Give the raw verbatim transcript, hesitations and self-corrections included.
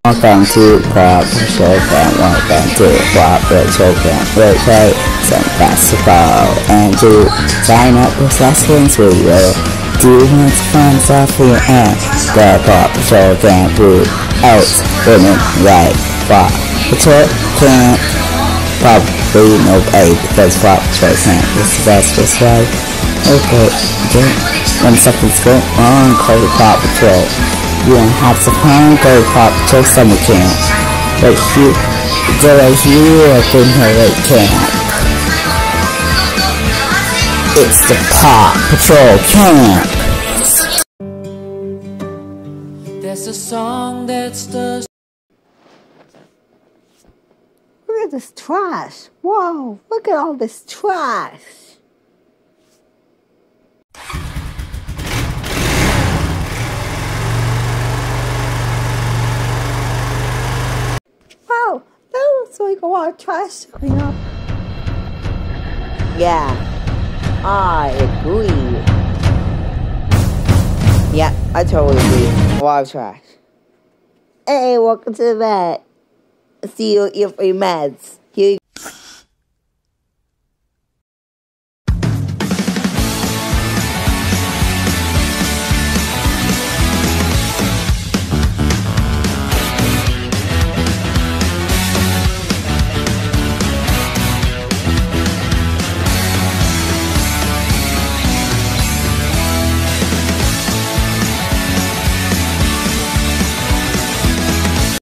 Welcome to Paw Patrol Camp. Welcome to Paw Patrol Camp. We'll play some basketball and to sign up with lessons we will do much fun stuff here at the Paw Patrol Camp group out in it right. Paw Patrol Camp. Probably nobody because Paw Patrol Camp is the best this way. Okay, okay. When something's going on, call the Paw Patrol. You want to have some fun, go to Paw Patrol Summer Camp. Right here, they're right here at the Inherent Camp. It's the Paw Patrol Camp. There's a song that's the... Look at this trash. Whoa, look at all this trash. Wow, that looks like a lot of trash to clean up. Yeah, I agree. Yeah, I totally agree. A lot of trash. Hey, welcome to the vet. See you, your free meds. Here you